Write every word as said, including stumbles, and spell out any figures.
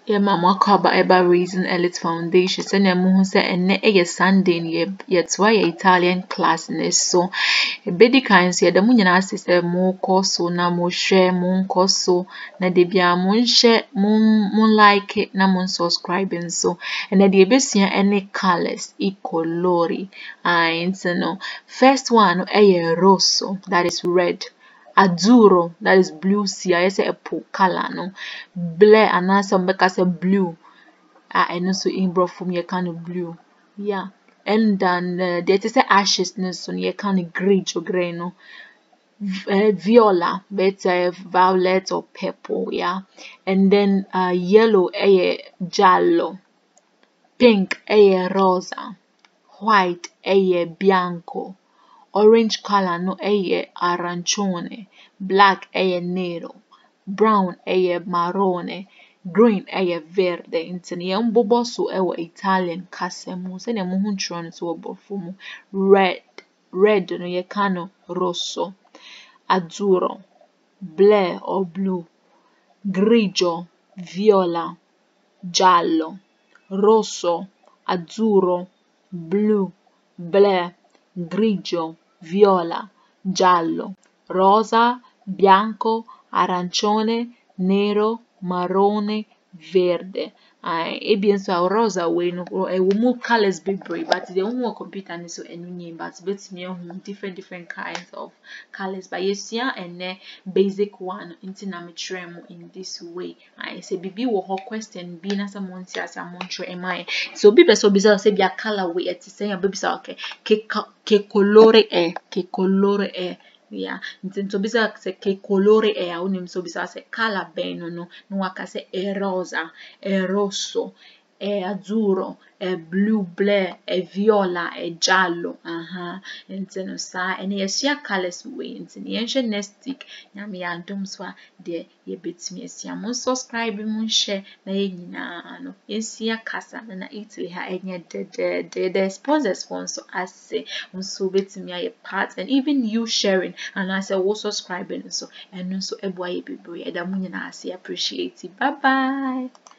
Yeah, mama kwaba eba Reason Elite Foundation. Send ya muhu se ene eye Sunday ni ye yetwa ye Italian class ne so. Ebedi kan so ye da mu nyina ase se mo kɔ so na mo hwɛ mo nkɔ so na de bia mo nhye mo mo like na mo subscribe nso. Ene de ebesua ene colors e colori. Ah, nti no. First one no eye rosso, that is red. Azzurro, that is blue sea, I say a po color no. Blue and some make say blue. Ah, and also in bro from your kind of blue. Yeah. And then uh, there is a ashes no so your kind of gray or grey no. Uh, viola, but uh, violet or purple, yeah. And then uh yellow a giallo. Pink a rosa. White a bianco. Orange color no eye arancione, black eye nero, brown eye marrone, green eye verde. Nti ne yɛmbobɔ so ɛwɔ Italian kasa mu sɛnea mo ho ntwerɛ no so wɔ borɔfo mu. Red, red no yɛka no rosso, azzurro, blu or blue, grigio, viola, giallo, rosso, azzurro, blu, blu, grigio, viola, giallo, rosa, bianco, arancione, nero, marrone, verde. Ai ebien so rosa we no e wo mu colors bebree but the one who computer ni so enu nyi but bet me hu different different kinds of colors but yesia ene basic one nti na me try mu in this way. Ai say bibi wo ho question bi na some monti as am try e mai so bi be so bi say bia color we et say ya bi say okay che che colore è che colore è. Yeah, nti so bisa se che colore è unim so bisa se color bene no no waka se è rosa, è rosso, è azzurro, è blu, blu, è viola, è giallo. Aha. Nti no sa ene yesia colors we nti ne yenhwe next week nyame ya ndom so a de ye betimi yesia mo subscribe mo share na ye nyina no yesia kasa na Italy ha enye de de de the sponsors sponsor ase nso betimi aye part and even you sharing and I say wo subscribing so and nso eboa ye bebre eda mo nyina ase appreciate. Bye bye.